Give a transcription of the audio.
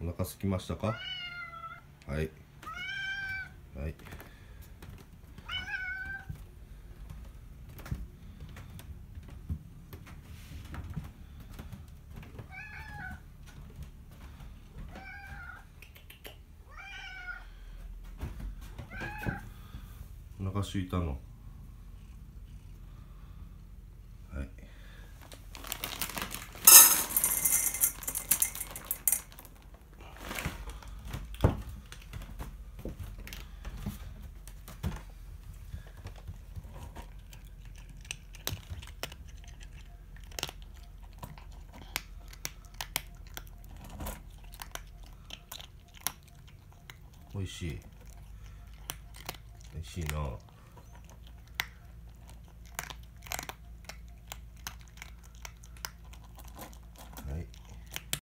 お腹空きましたか？はいはい。お腹空いたの？はい。おいしい。おいしいな。